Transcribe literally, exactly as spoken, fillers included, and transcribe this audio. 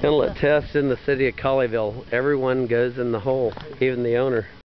Inlet test in the city of Colleyville. Everyone goes in the hole, even the owner.